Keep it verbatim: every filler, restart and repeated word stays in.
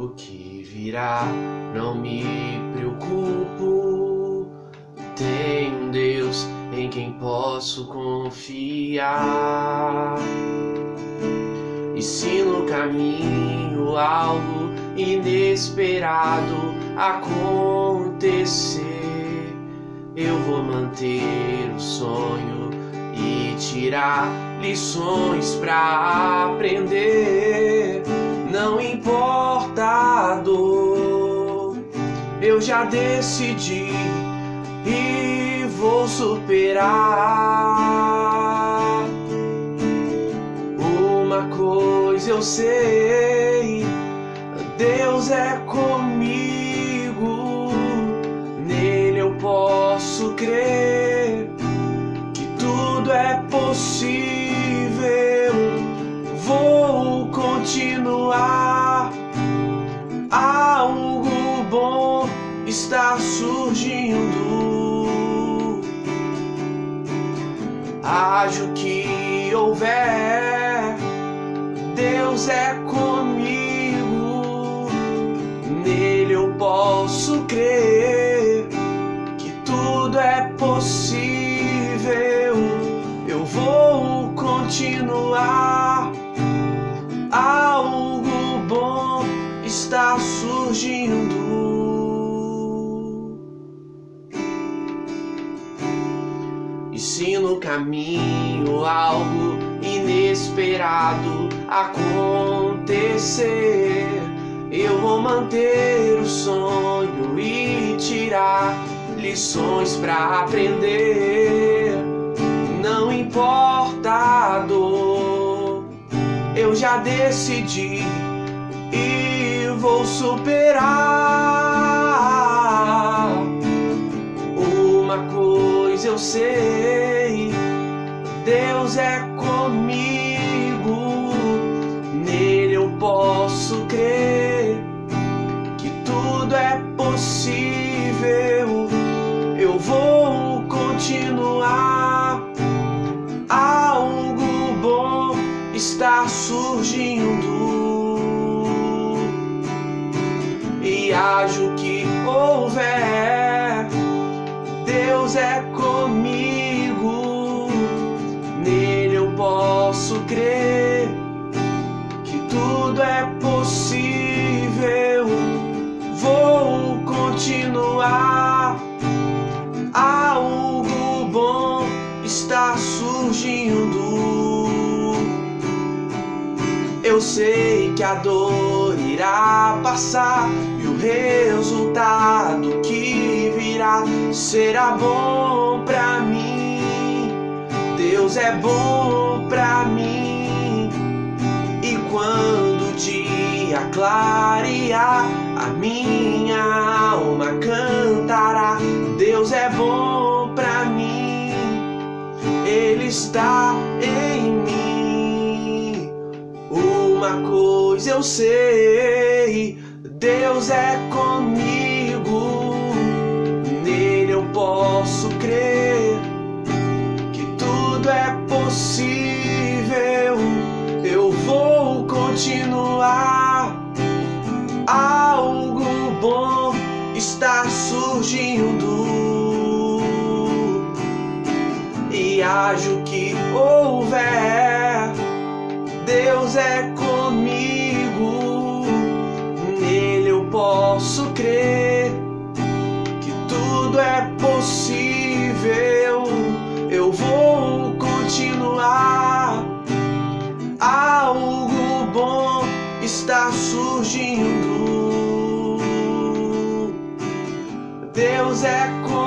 o que virá, não me preocupo. Tenho um Deus em quem posso confiar. E se no caminho algo inesperado acontecer, eu vou manter o sonho e tirar lições pra aprender. Não importa a dor, eu já decidi e vou superar. Uma coisa eu sei, Deus é comigo, nele eu posso crer que tudo é possível. Vou continuar, algo bom está surgindo. Haja o que houver, Deus é comigo, nele eu posso crer que tudo é possível. Eu vou continuar, algo bom está surgindo. E se no caminho algo inesperado acontecer, eu vou manter o sonho e tirar lições pra aprender. Não importa a dor, eu já decidi e vou superar. Uma coisa eu sei, Deus é comigo, nele eu posso crer que tudo é possível. Eu vou continuar, algo bom está surgindo. E haja o que houver, Deus é comigo, nele eu posso crer que tudo é possível. Vou continuar, algo bom está surgindo. Eu sei que a dor irá passar e o resultado que virá será bom pra mim. Deus é bom pra mim. E quando o dia clarear, a minha alma cantará. Deus é bom pra mim, Ele está em mim. Uma coisa eu sei, Deus é comigo, nele eu posso crer que tudo é possível. Eu vou continuar, algo bom está surgindo. E haja o que houver, Deus é comigo, nele eu posso crer que tudo é possível. Eu vou continuar, algo bom está surgindo. Deus é comigo,